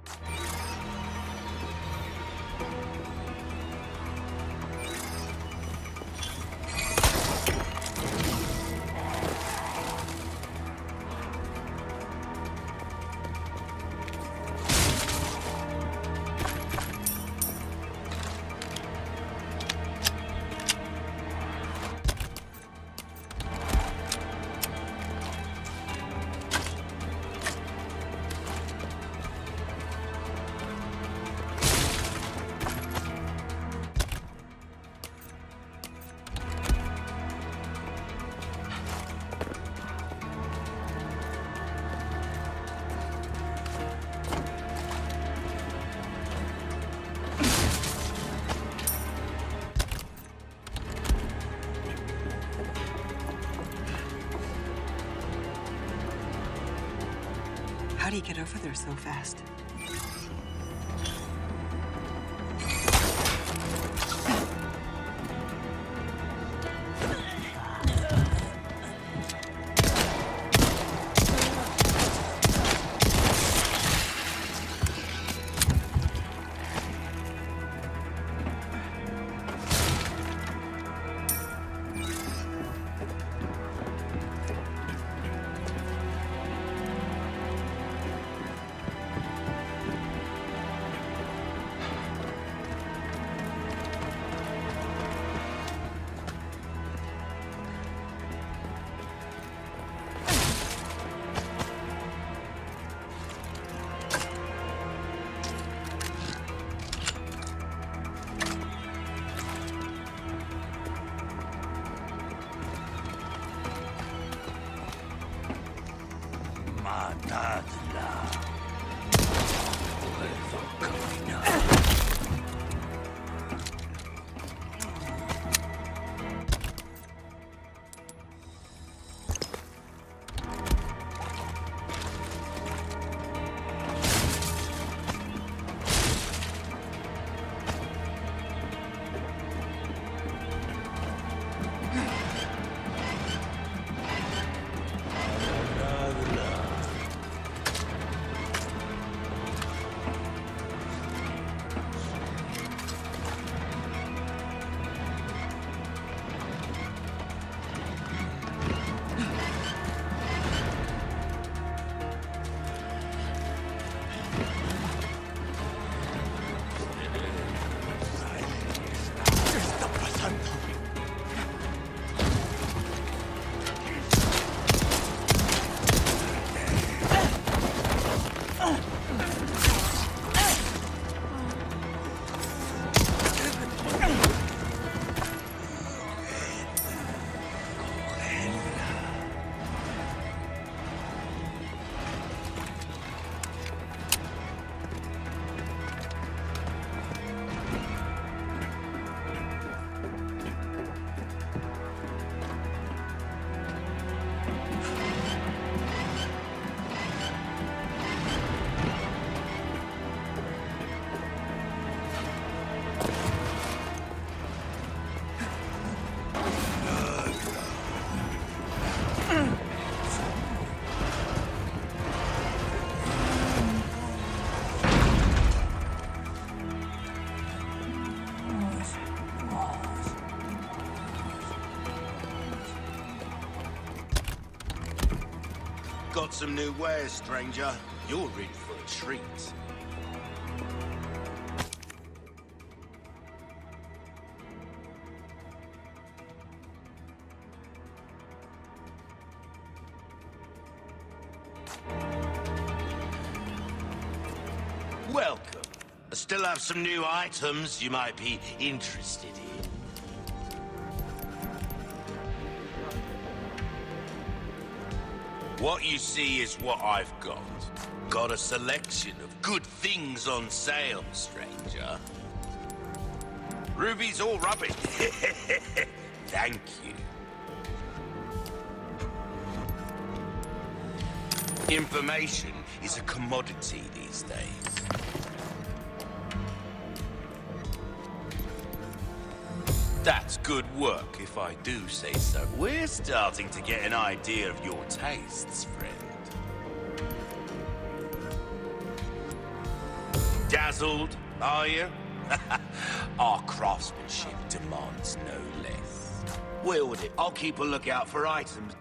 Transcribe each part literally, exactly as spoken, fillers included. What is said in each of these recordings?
How do you get over there so fast? Got some new wares, stranger. You're in for a treat. Welcome. I still have some new items you might be interested in. What you see is what I've got. Got a selection of good things on sale, stranger. Ruby's all rubbish. Thank you. Information is a commodity these days. That's good work, if I do say so. We're starting to get an idea of your tastes, friend. dazzled, are you? Our craftsmanship demands no less. Wield it. I'll keep a lookout for items.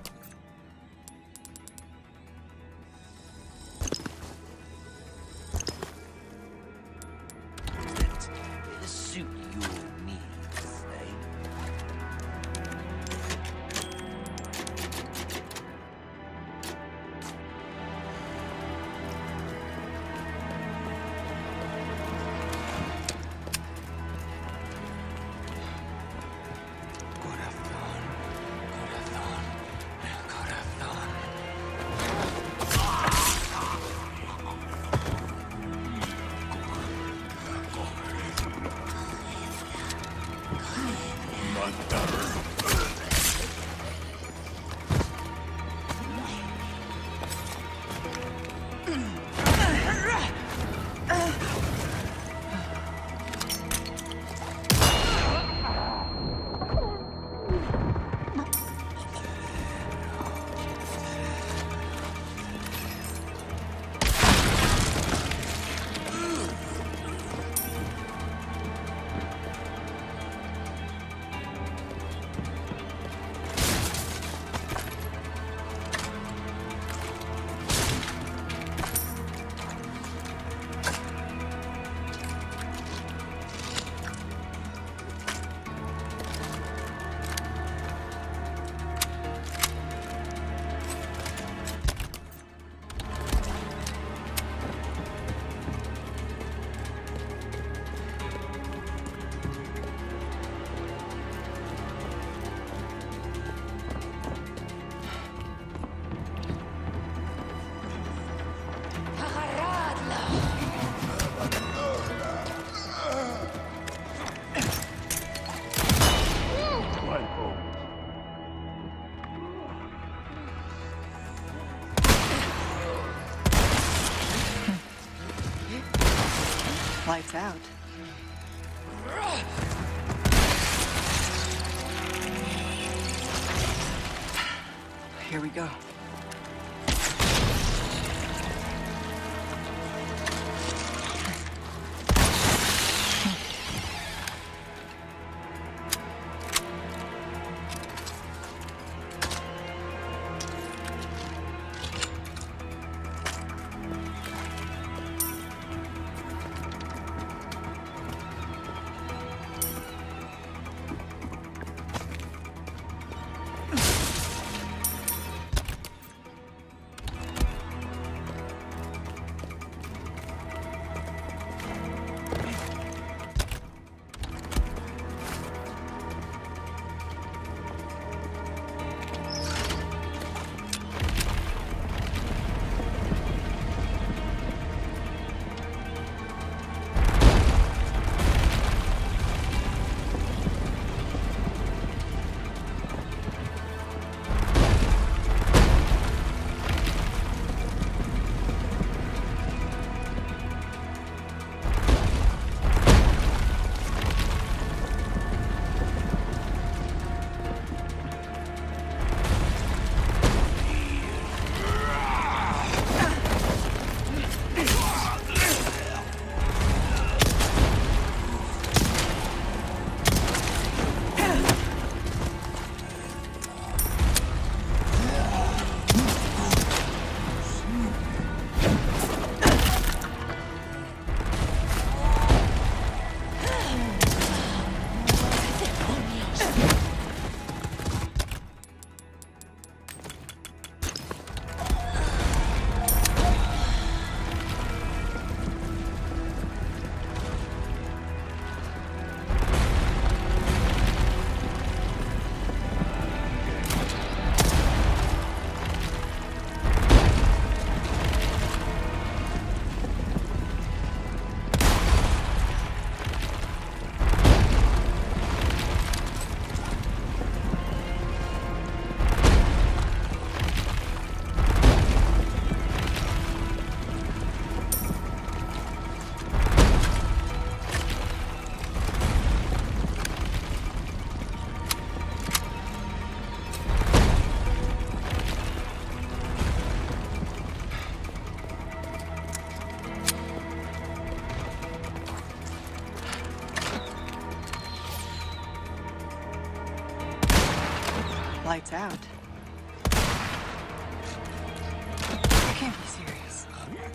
That suit your needs, eh? Lights out. Here we go. Lights out. I can't be serious.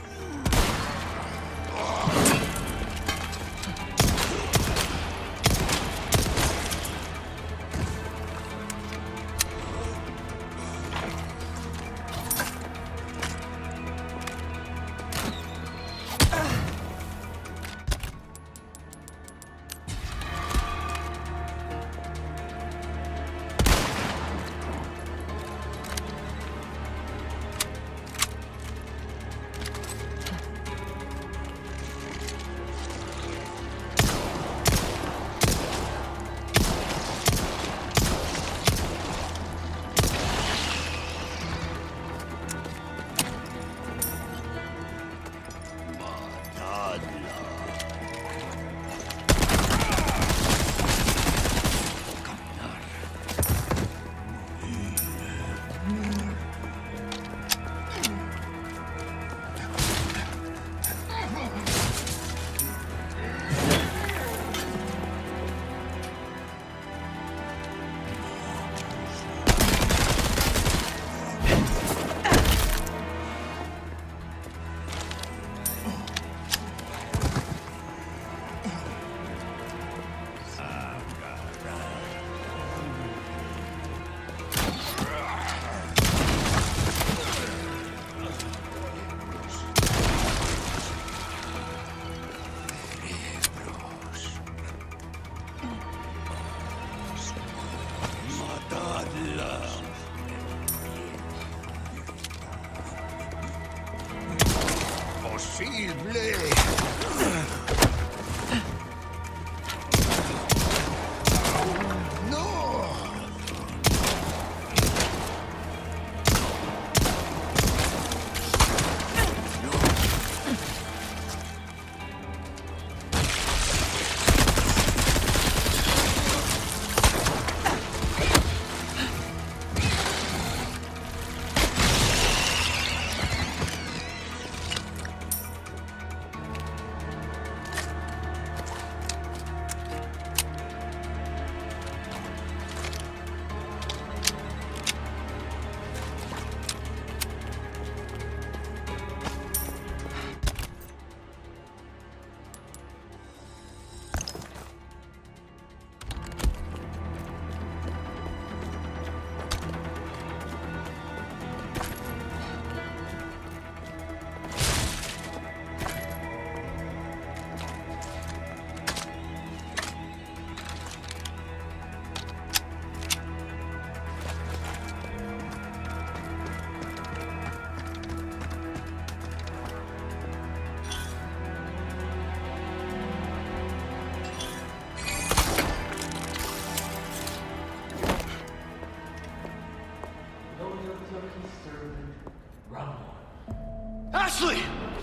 Ashley!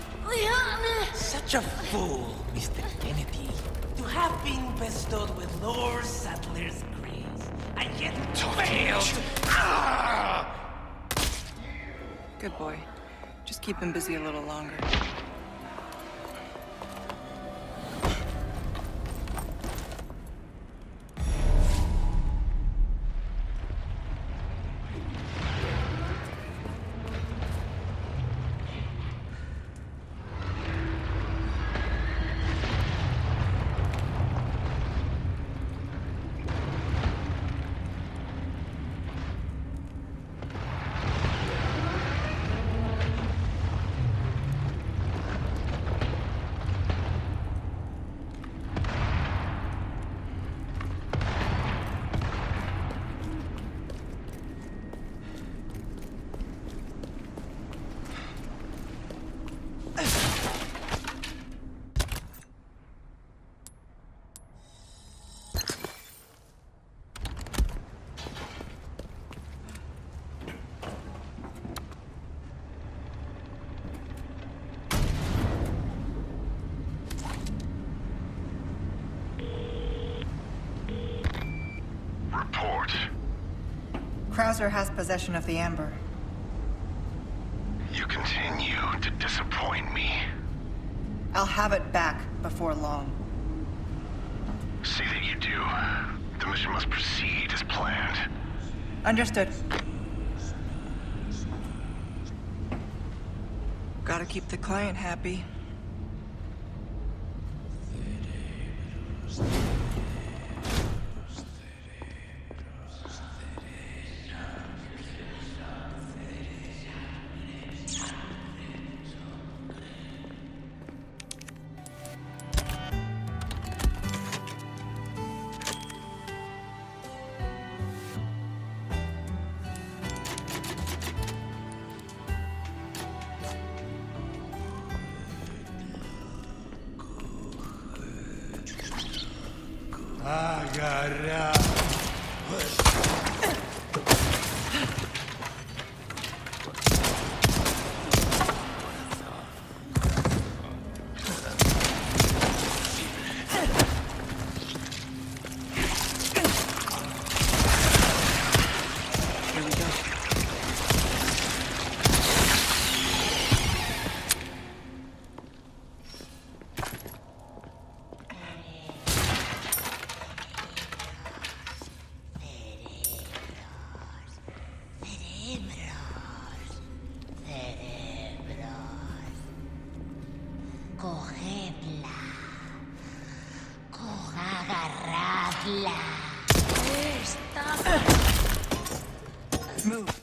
Such a fool, Mister Kennedy, to have been bestowed with Lord Saddler's grace, and yet failed. Good boy. Just keep him busy a little longer. Report. Krauser has possession of the Amber. You continue to disappoint me. I'll have it back before long. See that you do. The mission must proceed as planned. Understood. Gotta keep the client happy. Agarra. Cogedla. Co- agarradla. Está. Move.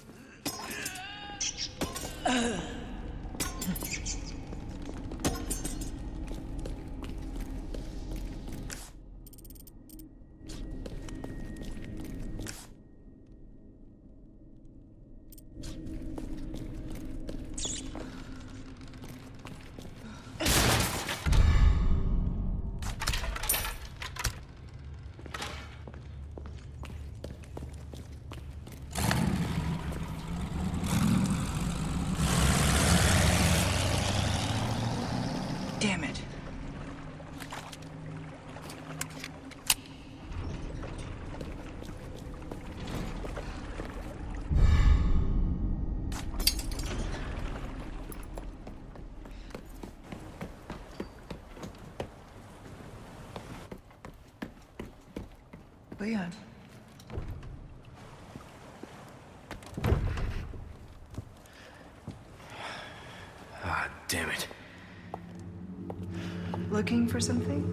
Damn it. Leon. Ah, damn it. Looking for something?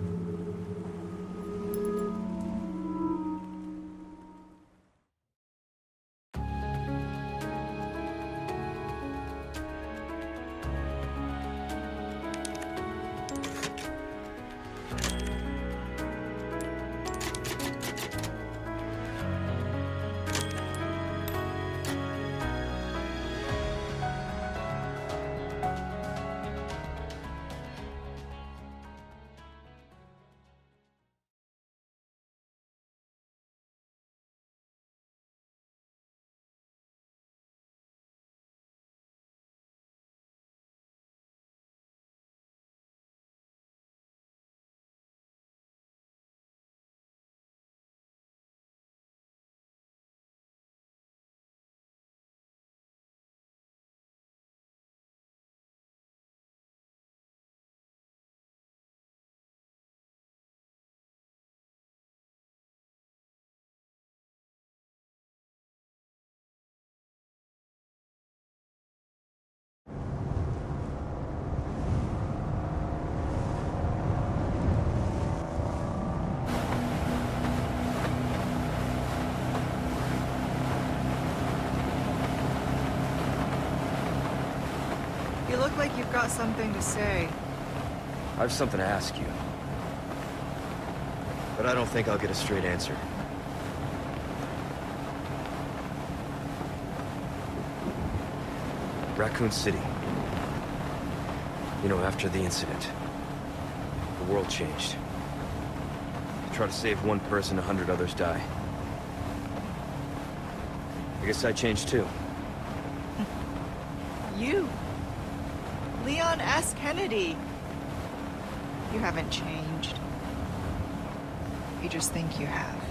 You look like you've got something to say. I have something to ask you. But I don't think I'll get a straight answer. Raccoon City. You know, after the incident, the world changed. You try to save one person, a hundred others die. I guess I changed too. You. Leon S. Kennedy. You haven't changed. You just think you have.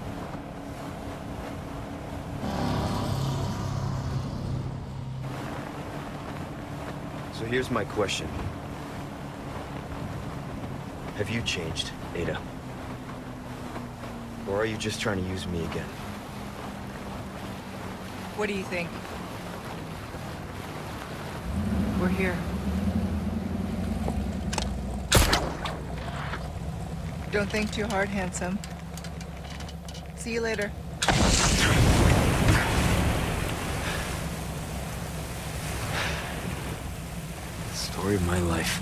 So here's my question. Have you changed, Ada? Or are you just trying to use me again? What do you think? We're here. Don't think too hard, handsome. See you later. Story of my life.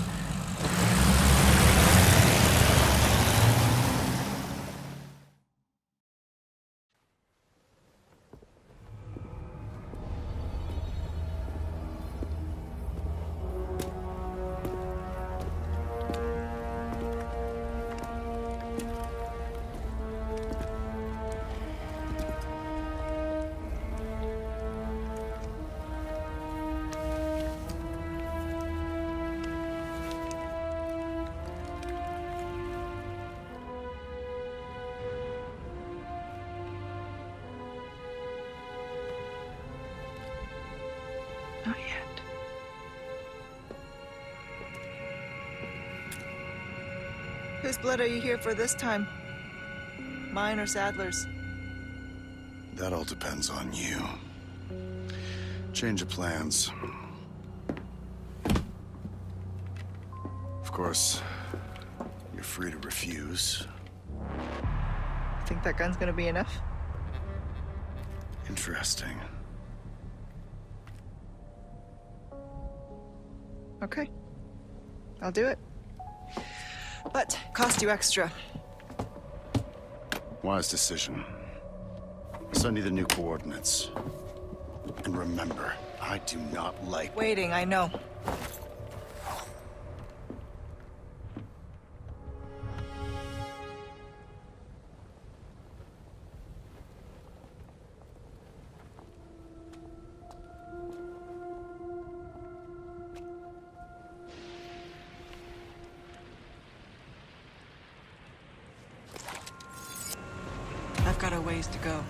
Not yet. Whose blood are you here for this time? Mine or Sadler's? That all depends on you. Change of plans. Of course, you're free to refuse. Think that gun's gonna be enough? Interesting. Okay. I'll do it. But cost you extra. Wise decision. Send you the new coordinates. And remember, I do not like... Waiting, I know. I've got a ways to go.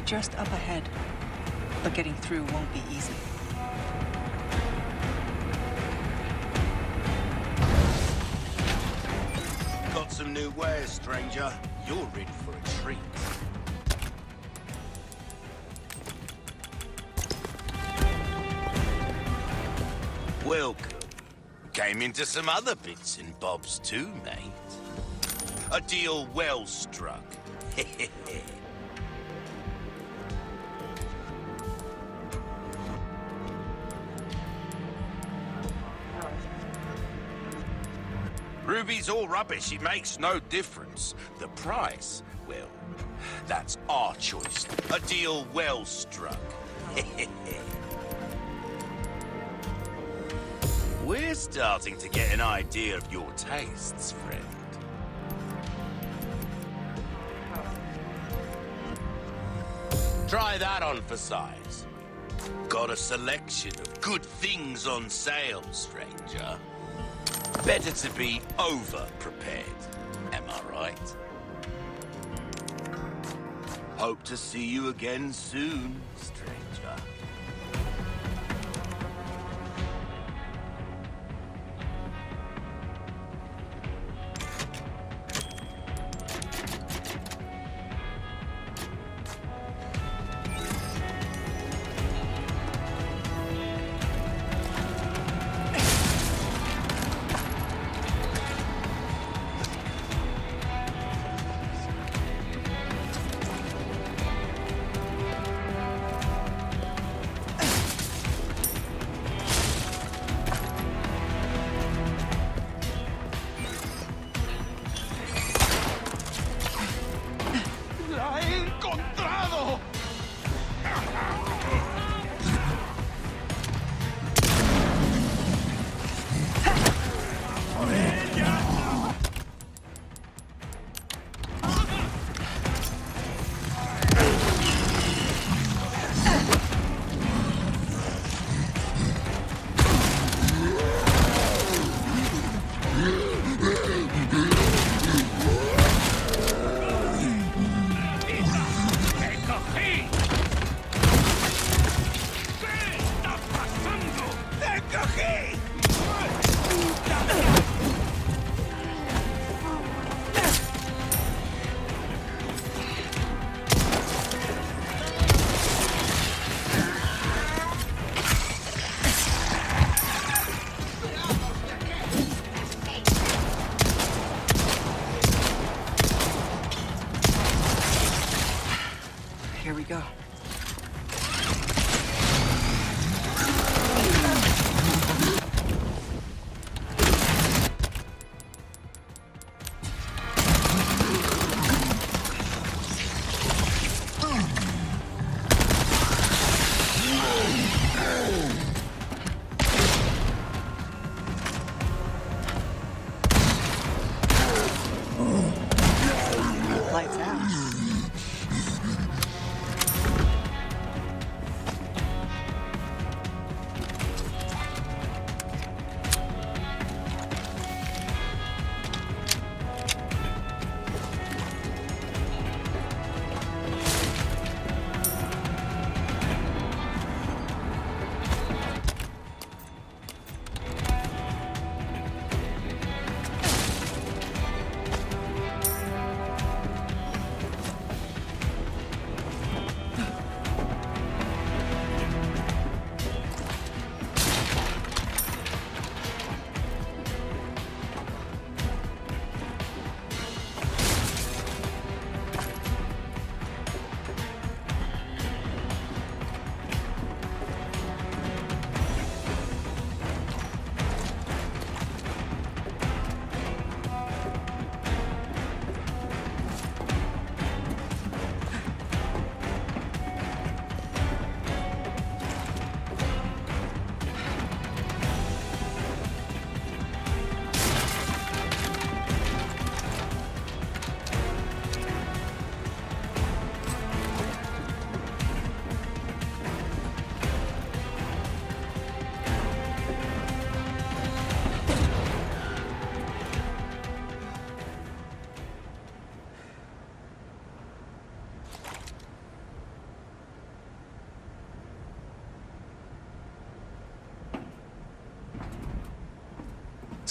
be just up ahead, but getting through won't be easy. Got some new wares, stranger. You're in for a treat. Welcome. Came into some other bits and bobs too, mate. A deal well struck. Ruby's all rubbish, it makes no difference. The price, well, that's our choice. A deal well struck. We're starting to get an idea of your tastes, friend. Try that on for size. Got a selection of good things on sale, stranger. Better to be over-prepared, am I right? Hope to see you again soon, stranger.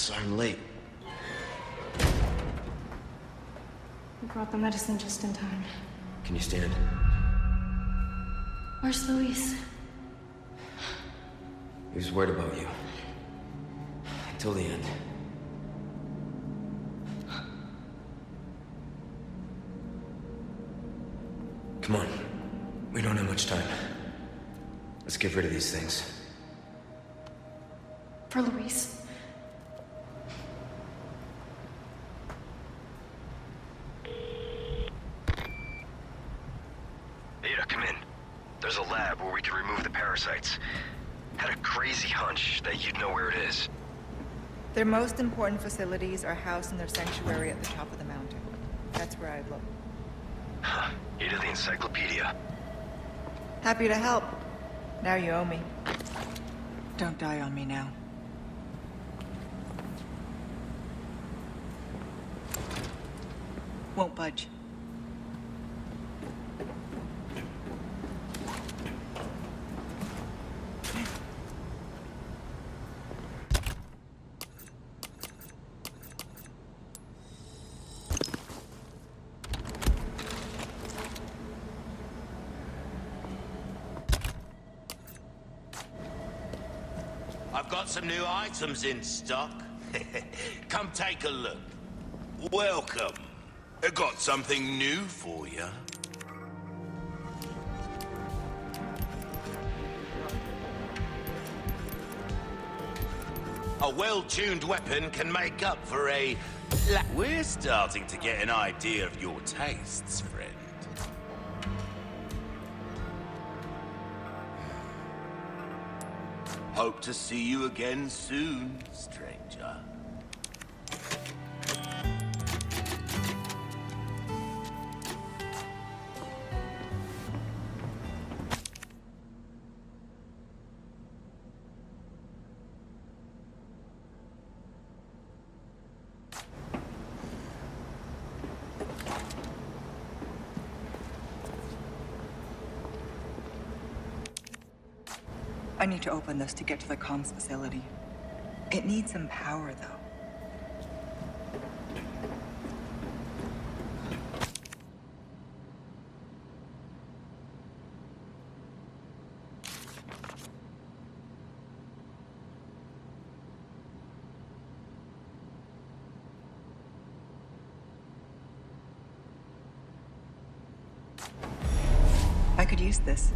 Sorry I'm late. We brought the medicine just in time. Can you stand? Where's Luis? He was worried about you. Until the end. Come on. We don't have much time. Let's get rid of these things. For Luis. Ada, come in. There's a lab where we can remove the parasites. Had a crazy hunch that you'd know where it is. Their most important facilities are housed in their sanctuary at the top of the mountain. That's where I'd look. Huh. Ada the encyclopedia. Happy to help. Now you owe me. Don't die on me now. Won't budge. I've got some new items in stock. Come take a look. Welcome. I got something new for you. A well-tuned weapon can make up for a... la- We're starting to get an idea of your tastes, friend. Hope to see you again soon, stranger. I need to open this to get to the comms facility. It needs some power, though. I could use this.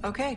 Okay.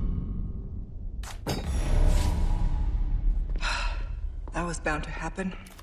That was bound to happen.